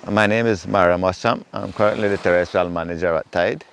My name is Mara Mosham. I'm currently the terrestrial manager at Tide.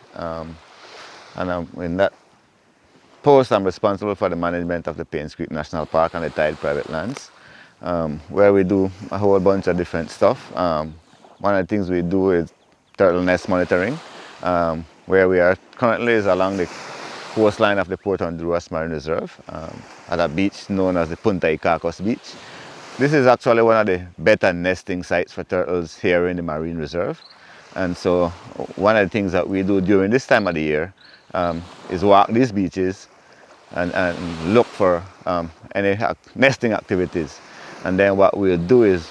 And in that post, I'm responsible for the management of the Paynes Creek National Park and the Tide private lands, where we do a whole bunch of different stuff. One of the things we do is turtle nest monitoring, where we are currently is along the coastline of the Port Honduras Marine Reserve at a beach known as the Punta Icacos Beach. This is actually one of the better nesting sites for turtles here in the Marine Reserve. And so one of the things that we do during this time of the year is walk these beaches and look for any nesting activities. And then what we'll do is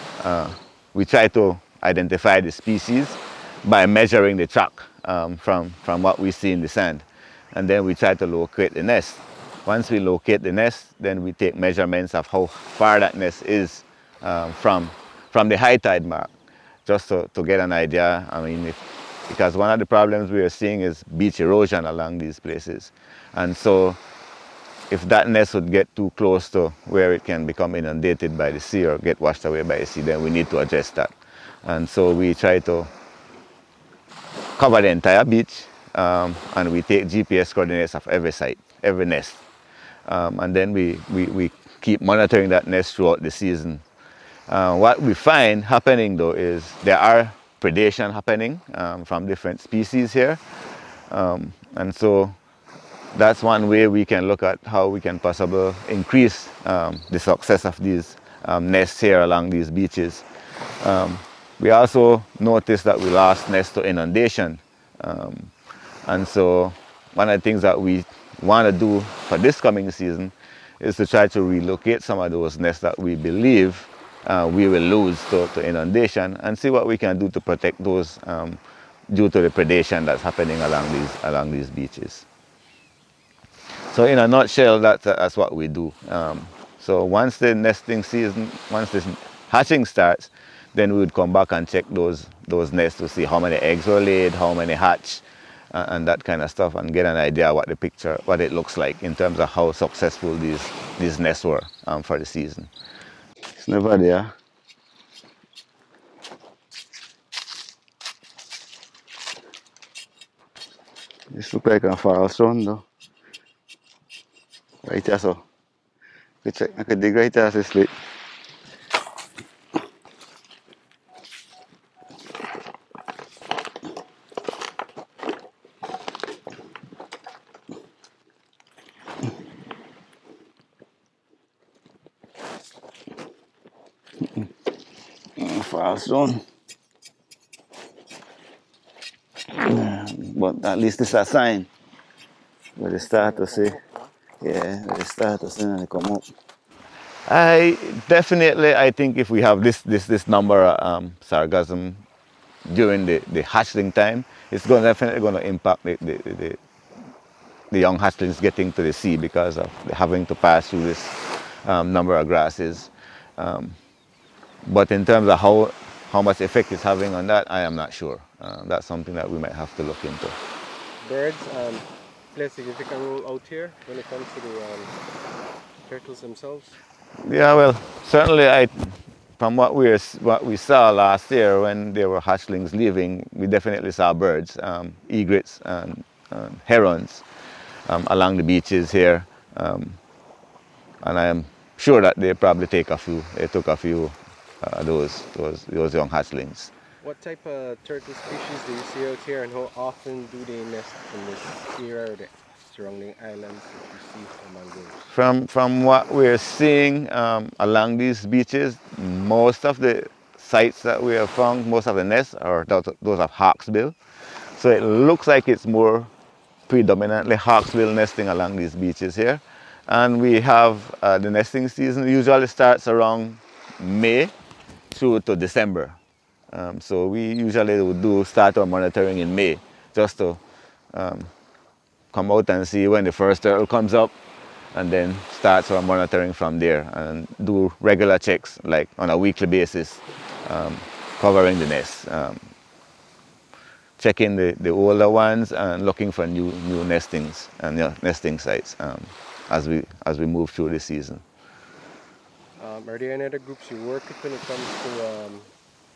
we try to identify the species by measuring the track from what we see in the sand. And then we try to locate the nest. Once we locate the nest, then we take measurements of how far that nest is from the high tide mark, just to get an idea. I mean, because one of the problems we are seeing is beach erosion along these places. And so if that nest would get too close to where it can become inundated by the sea or get washed away by the sea, then we need to address that. And so we try to cover the entire beach, and we take GPS coordinates of every site, every nest. And then we keep monitoring that nest throughout the season. What we find happening though is there are predation happening from different species here. And so that's one way we can look at how we can possibly increase the success of these nests here along these beaches. We also noticed that we lost nests to inundation. And so one of the things that we want to do for this coming season is to try to relocate some of those nests that we believe we will lose to inundation, and see what we can do to protect those due to the predation that's happening along these beaches. So in a nutshell, that's what we do. So once the nesting season, once the hatching starts, then we would come back and check those nests to see how many eggs were laid, how many hatch, and that kind of stuff, and get an idea what what it looks like in terms of how successful these nests were for the season. It's never there. This looks like a false run though. Right there, so. I could dig right there, so sleep. False run. But at least it's a sign where they start to see. Yeah, where they start to see and they come up. I think if we have this number of sargassum during the hatchling time, it's definitely going to impact the young hatchlings getting to the sea because of having to pass through this number of grasses. But in terms of how much effect it's having on that, I am not sure. That's something that we might have to look into. Birds play a significant role out here when it comes to the turtles themselves. Yeah, well, certainly from what we saw last year when there were hatchlings leaving, we definitely saw birds, egrets and herons along the beaches here, and I am sure that they probably took a few those young hatchlings. What type of turtle species do you see out here, and how often do they nest in this area or the surrounding islands that you see among those? From what we're seeing along these beaches, most of the sites that we have found, most of the nests are those of hawksbill. So it looks like it's more predominantly hawksbill nesting along these beaches here. And we have the nesting season usually starts around May through to December. So we usually would start our monitoring in May, just to come out and see when the first turtle comes up, and then start our monitoring from there and do regular checks, like on a weekly basis, covering the nest, checking the older ones and looking for new nestings and nesting sites as we move through the season. Are there any other groups you work with when it comes to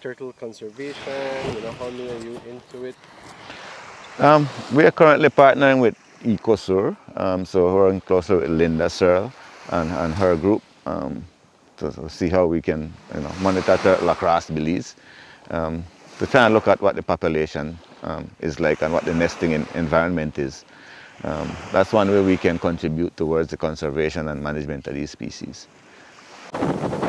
turtle conservation? How many are you into it? We are currently partnering with Ecosur, so we're working closer with Linda Searle and her group to see how we can monitor turtle across Belize, to try and look at what the population is like and what the nesting environment is. That's one way we can contribute towards the conservation and management of these species.